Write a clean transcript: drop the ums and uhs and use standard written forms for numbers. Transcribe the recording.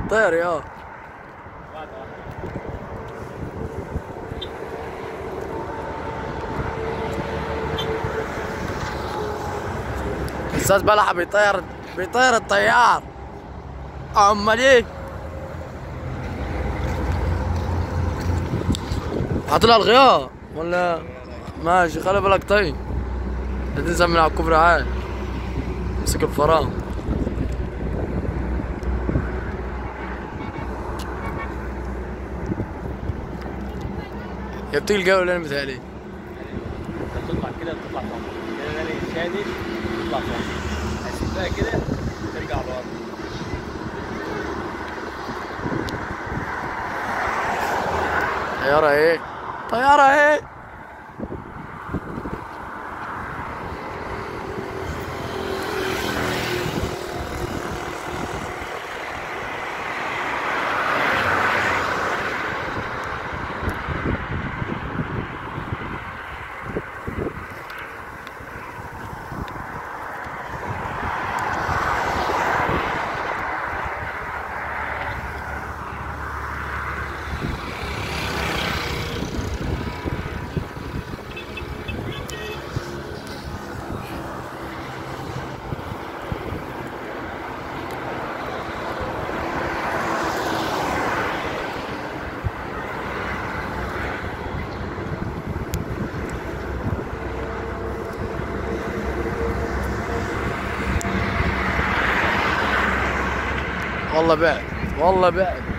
طير يا استاذ بلحة بيطير الطيار. امال ايه؟ حاطلها الغيار ولا ماشي؟ خلي بالك طيب، لا تنزل من على الكوبري عاد، امسك الفرامل. هي بتيجي الجو ولا انا بتهيألي؟ تطلع كده بتطلع فوق كده، غالي شادد تطلع فوق، هسيبها كده ترجع لورا. طيارة ايه؟ طيارة ايه؟ والله بعد، والله بعد.